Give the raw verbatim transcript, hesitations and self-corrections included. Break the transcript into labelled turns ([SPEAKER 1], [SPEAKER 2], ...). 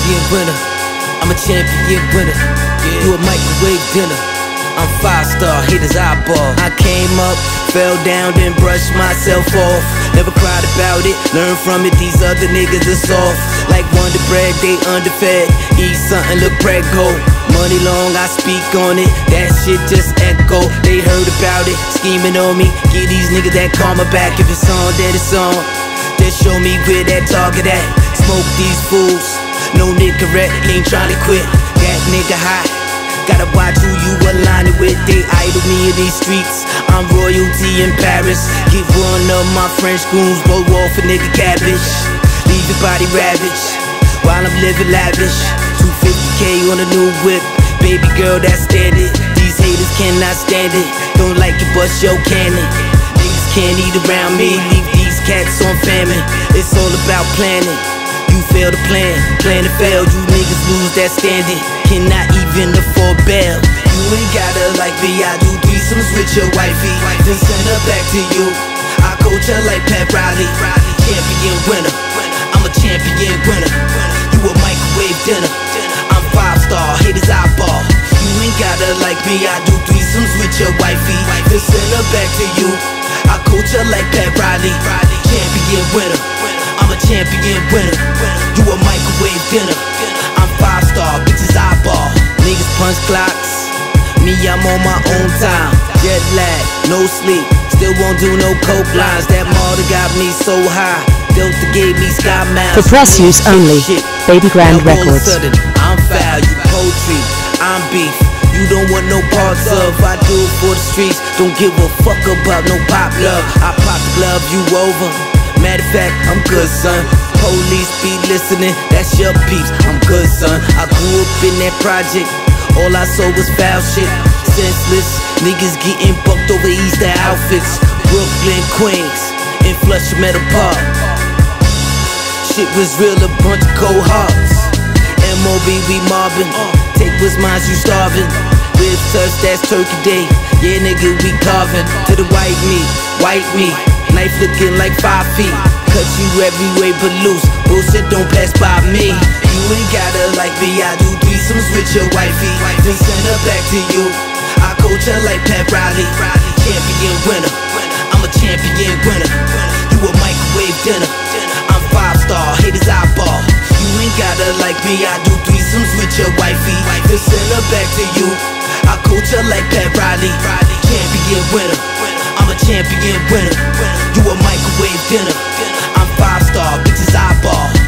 [SPEAKER 1] champion winner. I'm a champion winner. You a microwave dinner. I'm five star, haters eyeball. I came up, fell down, then brushed myself off. Never cried about it, learn from it. These other niggas are soft. Like Wonder Bread, they underfed. Eat something, look prego. Money long, I speak on it. That shit just echo. They heard about it, scheming on me. Give these niggas that karma back. If it's on, then it's on. Just show me where that target at. Smoke these fools. No nigga rat, ain't tryna quit. That nigga hot. Gotta watch who you aligning with. They idol me in these streets. I'm royalty in Paris. Get one of my French goons, blow off a nigga cabbage. Leave your body ravaged while I'm living lavish. two fifty K on a new whip. Baby girl, that's standard. These haters cannot stand it. Don't like it, bust your cannon. Niggas can't eat around me. Leave these cats on famine. It's all about planning. You fail to plan, plan to fail. You niggas lose that standing. Cannot even afford bail. You ain't gotta like me. I do threesomes with your wifey, then send her back to you. I coach her like Pat Riley. Champion winner. I'm a champion winner. You a microwave dinner. I'm five star, haters eyeball. You ain't gotta like me. I do threesomes with your wifey, then send her back to you. I coach her like Pat Riley. Champion winner. I'm a champion winner. You a microwave dinner. I'm five star, bitches eyeball. Niggas punch clocks. Me, I'm on my own time. Jet lag, no sleep. Still won't do no coke lines. That mother got me so high. Delta gave me sky miles.
[SPEAKER 2] For press use only. Babygrande Records.
[SPEAKER 1] Sudden, I'm foul, you poetry. I'm beef. You don't want no parts of. I do it for the streets. Don't give a fuck about no pop love. I pop the glove, you over. Matter of fact, I'm good, son. Police be listening, that's your peeps. I'm good, son. I grew up in that project. All I saw was foul shit. Senseless niggas getting bucked over Easter outfits. Brooklyn, Queens, in Flushing Meadow Park. Shit was real, a bunch of cold hearts. M O B, we mobbing. Take what's mine, you starving. Ribs touch, that's turkey day. Yeah, nigga, we carving. To the white meat, white meat. Knife looking like five feet. Cut you every way but loose. Bullshit don't pass by me. You ain't gotta like me. I do threesomes with your wifey, then send her back to you. I coach her like Pat Riley. Champion winner. I'm a champion winner. You a microwave dinner. I'm five star, haters eyeball. You ain't gotta like me. I do threesomes with your wifey, then send her back to you. I coach her like Pat Riley. Champion winner. I'm a champion winner. You a microwave dinner. I'm five star, bitches eyeball.